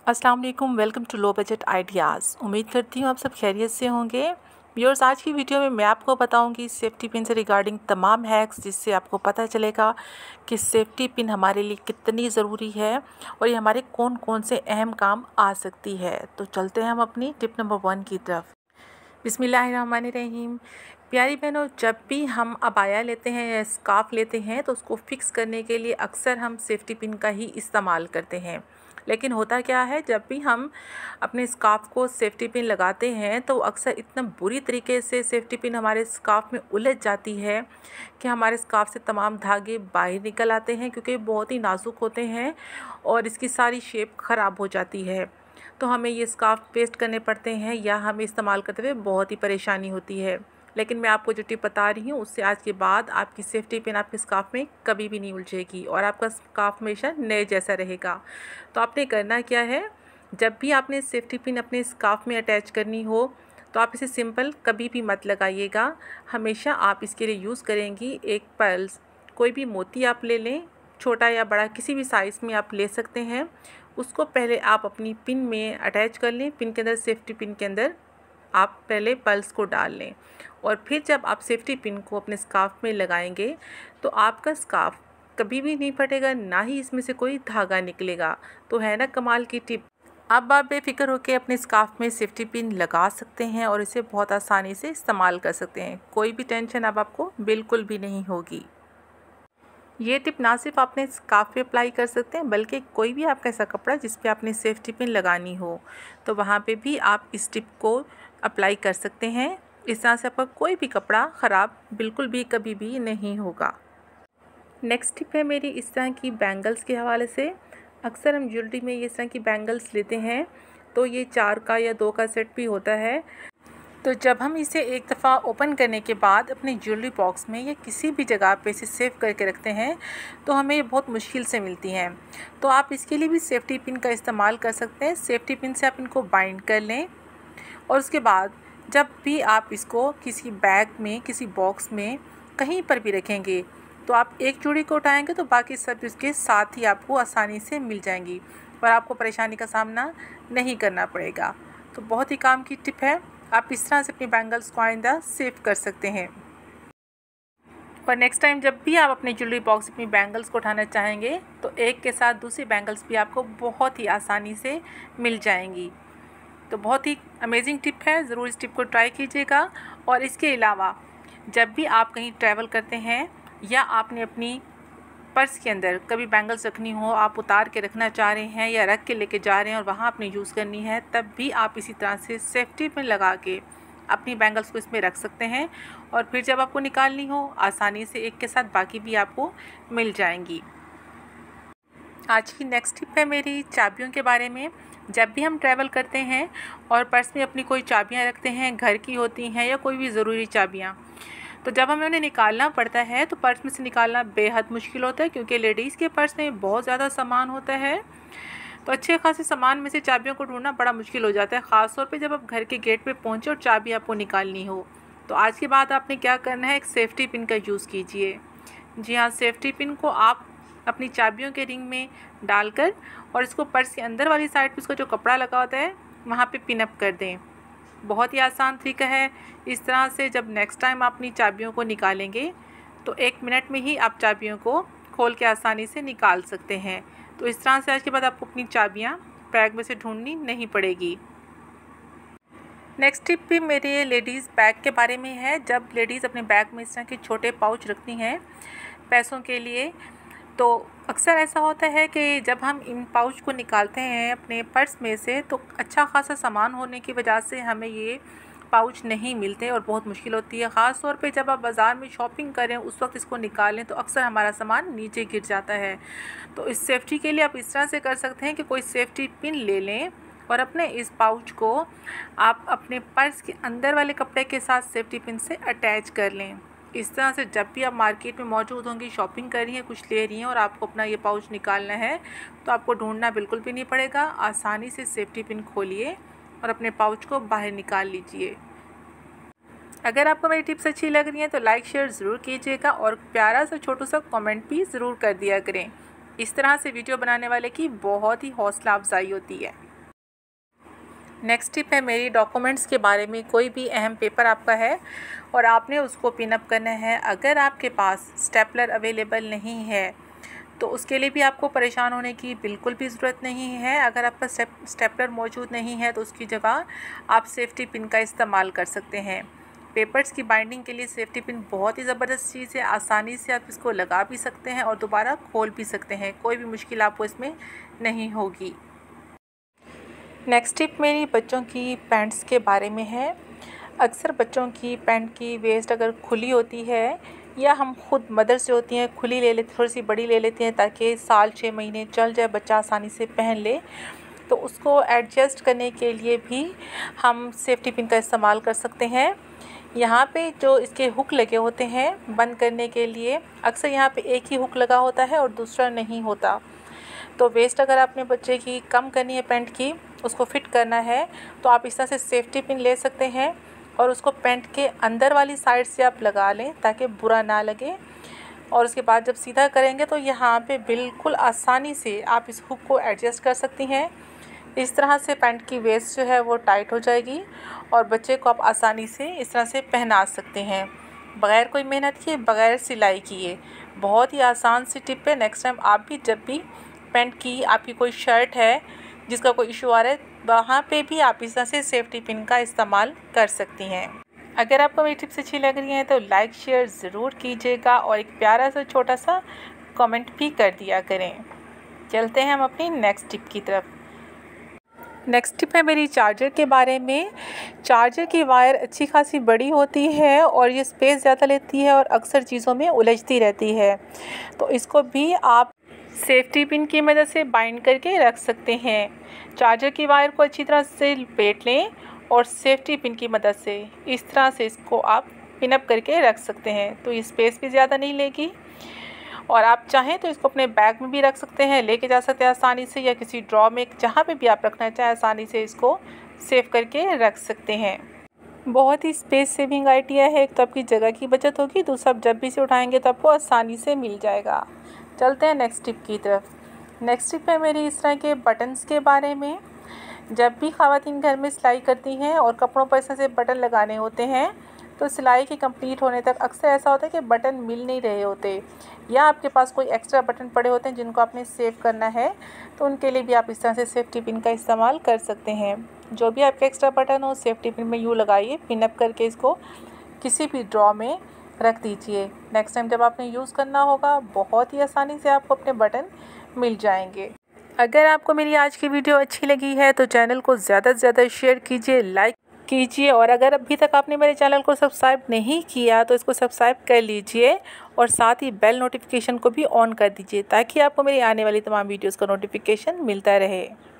अस्सलाम वालेकुम, welcome to low budget ideas. उम्मीद करती हूँ आप सब खैरियत से होंगे। व्यूअर्स, आज की वीडियो में मैं आपको बताऊंगी सेफ्टी पिन से रिगार्डिंग तमाम हैक्स, जिससे आपको पता चलेगा कि सेफ्टी पिन हमारे लिए कितनी ज़रूरी है और ये हमारे कौन कौन से अहम काम आ सकती है। तो चलते हैं हम अपनी टिप नंबर 1 की तरफ। बिस्मिल्लाहिर्रहमानिर्रहीम। प्यारी बहनों, जब भी हम अबाया लेते हैं या स्कार्फ लेते हैं तो उसको फिक्स करने के लिए अक्सर हम सेफ्टी पिन का ही इस्तेमाल करते हैं। लेकिन होता क्या है, जब भी हम अपने स्कार्फ को सेफ्टी पिन लगाते हैं तो अक्सर इतना बुरी तरीके से सेफ्टी पिन हमारे स्कार्फ में उलझ जाती है कि हमारे स्कार्फ से तमाम धागे बाहर निकल आते हैं, क्योंकि बहुत ही नाजुक होते हैं और इसकी सारी शेप ख़राब हो जाती है। तो हमें ये स्कार्फ पेस्ट करने पड़ते हैं या हमें इस्तेमाल करते हुए बहुत ही परेशानी होती है। लेकिन मैं आपको जो टिप बता रही हूँ उससे आज के बाद आपकी सेफ्टी पिन आपके स्कार्फ में कभी भी नहीं उलझेगी और आपका स्कार्फ हमेशा नए जैसा रहेगा। तो आपने करना क्या है, जब भी आपने सेफ्टी पिन अपने स्कार्फ में अटैच करनी हो तो आप इसे सिंपल कभी भी मत लगाइएगा। हमेशा आप इसके लिए यूज़ करेंगी एक पर्ल्स। कोई भी मोती आप ले लें, छोटा या बड़ा किसी भी साइज़ में आप ले सकते हैं। उसको पहले आप अपनी पिन में अटैच कर लें। पिन के अंदर, सेफ्टी पिन के अंदर आप पहले पर्ल्स को डाल लें और फिर जब आप सेफ्टी पिन को अपने स्कार्फ में लगाएंगे तो आपका स्कार्फ कभी भी नहीं फटेगा, ना ही इसमें से कोई धागा निकलेगा। तो है ना कमाल की टिप। अब आप बेफिक्र होकर अपने स्कार्फ में सेफ्टी पिन लगा सकते हैं और इसे बहुत आसानी से इस्तेमाल कर सकते हैं। कोई भी टेंशन अब आपको बिल्कुल भी नहीं होगी। ये टिप ना सिर्फ आपने स्कार्फ पे अप्लाई कर सकते हैं, बल्कि कोई भी आपका ऐसा कपड़ा जिस पे आपने सेफ्टी पिन लगानी हो तो वहाँ पे भी आप इस टिप को अप्लाई कर सकते हैं। इस तरह से आपका कोई भी कपड़ा ख़राब बिल्कुल भी कभी भी नहीं होगा। नेक्स्ट टिप है मेरी इस तरह की बैंगल्स के हवाले से। अक्सर हम ज्वेलरी में इस तरह की बैंगल्स लेते हैं तो ये 4 का या 2 का सेट भी होता है। तो जब हम इसे एक दफ़ा ओपन करने के बाद अपने ज्वेलरी बॉक्स में या किसी भी जगह पे इसे सेव करके रखते हैं तो हमें ये बहुत मुश्किल से मिलती हैं। तो आप इसके लिए भी सेफ्टी पिन का इस्तेमाल कर सकते हैं। सेफ्टी पिन से आप इनको बाइंड कर लें और उसके बाद जब भी आप इसको किसी बैग में, किसी बॉक्स में कहीं पर भी रखेंगे तो आप एक जोड़ी को उठाएंगे तो बाकी सब इसके साथ ही आपको आसानी से मिल जाएंगी और आपको परेशानी का सामना नहीं करना पड़ेगा। तो बहुत ही काम की टिप है। आप इस तरह से अपनी बैंगल्स को आइंदा सेव कर सकते हैं और नेक्स्ट टाइम जब भी आप अपने ज्वेलरी बॉक्स अपनी बैंगल्स को उठाना चाहेंगे तो एक के साथ दूसरी बैंगल्स भी आपको बहुत ही आसानी से मिल जाएंगी। तो बहुत ही अमेजिंग टिप है, ज़रूर इस टिप को ट्राई कीजिएगा। और इसके अलावा जब भी आप कहीं ट्रैवल करते हैं या आपने अपनी पर्स के अंदर कभी बैंगल्स रखनी हो, आप उतार के रखना चाह रहे हैं या रख के लेके जा रहे हैं और वहाँ आपने यूज़ करनी है, तब भी आप इसी तरह से सेफ्टी पिन लगा के अपनी बैंगल्स को इसमें रख सकते हैं और फिर जब आपको निकालनी हो आसानी से एक के साथ बाकी भी आपको मिल जाएंगी। आज की नेक्स्ट टिप है मेरी चाबियों के बारे में। जब भी हम ट्रैवल करते हैं और पर्स में अपनी कोई चाबियाँ रखते हैं, घर की होती हैं या कोई भी ज़रूरी चाबियाँ, तो जब हमें उन्हें निकालना पड़ता है तो पर्स में से निकालना बेहद मुश्किल होता है, क्योंकि लेडीज़ के पर्स में बहुत ज़्यादा सामान होता है। तो अच्छे खासे सामान में से चाबियों को ढूंढना बड़ा मुश्किल हो जाता है, ख़ास तौर पे जब आप घर के गेट पे पहुंचे और चाबी आपको निकालनी हो। तो आज के बाद आपने क्या करना है, एक सेफ्टी पिन का यूज़ कीजिए। जी हाँ, सेफ्टी पिन को आप अपनी चाबियों के रिंग में डालकर और इसको पर्स के अंदर वाली साइड पर उसका जो कपड़ा लगा होता है वहाँ पर पिन अप कर दें। बहुत ही आसान तरीका है। इस तरह से जब नेक्स्ट टाइम आप अपनी चाबियों को निकालेंगे तो 1 मिनट में ही आप चाबियों को खोल के आसानी से निकाल सकते हैं। तो इस तरह से आज के बाद आपको अपनी चाबियां बैग में से ढूंढनी नहीं पड़ेगी। नेक्स्ट टिप भी मेरे लेडीज़ बैग के बारे में है। जब लेडीज़ अपने बैग में इस तरह के छोटे पाउच रखती हैं पैसों के लिए, तो अक्सर ऐसा होता है कि जब हम इन पाउच को निकालते हैं अपने पर्स में से तो अच्छा खासा सामान होने की वजह से हमें ये पाउच नहीं मिलते और बहुत मुश्किल होती है। ख़ास तौर पे जब आप बाज़ार में शॉपिंग करें उस वक्त इसको निकालें तो अक्सर हमारा सामान नीचे गिर जाता है। तो इस सेफ्टी के लिए आप इस तरह से कर सकते हैं कि कोई सेफ्टी पिन ले लें और अपने इस पाउच को आप अपने पर्स के अंदर वाले कपड़े के साथ सेफ्टी पिन से अटैच कर लें। इस तरह से जब भी आप मार्केट में मौजूद होंगी, शॉपिंग कर रही हैं, कुछ ले रही हैं और आपको अपना ये पाउच निकालना है तो आपको ढूंढना बिल्कुल भी नहीं पड़ेगा। आसानी से सेफ्टी पिन खोलिए और अपने पाउच को बाहर निकाल लीजिए। अगर आपको मेरी टिप्स अच्छी लग रही हैं तो लाइक शेयर ज़रूर कीजिएगा और प्यारा सा छोटा सा कमेंट भी ज़रूर कर दिया करें। इस तरह से वीडियो बनाने वाले की बहुत ही हौसला अफजाई होती है। नेक्स्ट टिप है मेरी डॉक्यूमेंट्स के बारे में। कोई भी अहम पेपर आपका है और आपने उसको पिनअप करना है, अगर आपके पास स्टेपलर अवेलेबल नहीं है तो उसके लिए भी आपको परेशान होने की बिल्कुल भी ज़रूरत नहीं है। अगर आपका स्टेपलर मौजूद नहीं है तो उसकी जगह आप सेफ्टी पिन का इस्तेमाल कर सकते हैं। पेपर्स की बाइंडिंग के लिए सेफ्टी पिन बहुत ही ज़बरदस्त चीज़ है। आसानी से आप इसको लगा भी सकते हैं और दोबारा खोल भी सकते हैं, कोई भी मुश्किल आपको इसमें नहीं होगी। नेक्स्ट टिप मेरी बच्चों की पैंट्स के बारे में है। अक्सर बच्चों की पैंट की वेस्ट अगर खुली होती है या हम खुद मदर्स जो होती हैं खुली ले लेती, थोड़ी सी बड़ी ले लेती हैं ताकि साल 6 महीने चल जाए, बच्चा आसानी से पहन ले, तो उसको एडजस्ट करने के लिए भी हम सेफ्टी पिन का इस्तेमाल कर सकते हैं। यहाँ पे जो इसके हुक लगे होते हैं बंद करने के लिए, अक्सर यहाँ पे एक ही हुक लगा होता है और दूसरा नहीं होता। तो वेस्ट अगर आपने बच्चे की कम करनी है पैंट की, उसको फिट करना है, तो आप इस तरह से सेफ्टी पिन ले सकते हैं और उसको पैंट के अंदर वाली साइड से आप लगा लें ताकि बुरा ना लगे। और उसके बाद जब सीधा करेंगे तो यहाँ पे बिल्कुल आसानी से आप इस हुक को एडजस्ट कर सकती हैं। इस तरह से पैंट की वेस्ट जो है वो टाइट हो जाएगी और बच्चे को आप आसानी से इस तरह से पहना सकते हैं, बग़ैर कोई मेहनत किए, बग़ैर सिलाई किए। बहुत ही आसान सी टिप है। नेक्स्ट टाइम आप भी जब भी पैंट की आपकी कोई शर्ट है जिसका कोई इशू आ रहा है, वहाँ पे भी आप इस तरह से सेफ्टी पिन का इस्तेमाल कर सकती हैं। अगर आपको मेरी टिप्स अच्छी लग रही हैं तो लाइक शेयर ज़रूर कीजिएगा और एक प्यारा सा छोटा सा कमेंट भी कर दिया करें। चलते हैं हम अपनी नेक्स्ट टिप की तरफ। नेक्स्ट टिप है मेरी चार्जर के बारे में। चार्जर की वायर अच्छी खासी बड़ी होती है और ये स्पेस ज़्यादा लेती है और अक्सर चीज़ों में उलझती रहती है, तो इसको भी आप सेफ्टी पिन की मदद से बाइंड करके रख सकते हैं। चार्जर की वायर को अच्छी तरह से लपेट लें और सेफ्टी पिन की मदद से इस तरह से इसको आप पिनअप करके रख सकते हैं, तो ये स्पेस भी ज़्यादा नहीं लेगी। और आप चाहें तो इसको अपने बैग में भी रख सकते हैं, लेके जा सकते हैं आसानी से, या किसी ड्रॉ में, जहाँ पे भी आप रखना चाहें आसानी से इसको सेव करके रख सकते हैं। बहुत ही स्पेस सेविंग आइडिया है। एक तो आपकी जगह की बचत होगी, दूसरा आप जब भी इसे उठाएंगे तो आपको आसानी से मिल जाएगा। चलते हैं नेक्स्ट टिप की तरफ। नेक्स्ट टिप है मेरी इस तरह के बटन्स के बारे में। जब भी ख़वातीन घर में सिलाई करती हैं और कपड़ों पर इस तरह से बटन लगाने होते हैं तो सिलाई के कंप्लीट होने तक अक्सर ऐसा होता है कि बटन मिल नहीं रहे होते, या आपके पास कोई एक्स्ट्रा बटन पड़े होते हैं जिनको आपने सेव करना है, तो उनके लिए भी आप इस तरह से सेफ्टी पिन का इस्तेमाल कर सकते हैं। जो भी आपके एक्स्ट्रा बटन हो सेफ्टी पिन में यूँ लगाइए, पिनअप करके इसको किसी भी ड्रॉ में रख दीजिए। नेक्स्ट टाइम जब आपने यूज़ करना होगा बहुत ही आसानी से आपको अपने बटन मिल जाएंगे। अगर आपको मेरी आज की वीडियो अच्छी लगी है तो चैनल को ज़्यादा से ज़्यादा शेयर कीजिए, लाइक कीजिए, और अगर अभी तक आपने मेरे चैनल को सब्सक्राइब नहीं किया तो इसको सब्सक्राइब कर लीजिए और साथ ही बेल नोटिफिकेशन को भी ऑन कर दीजिए ताकि आपको मेरी आने वाली तमाम वीडियोज़ का नोटिफिकेशन मिलता रहे।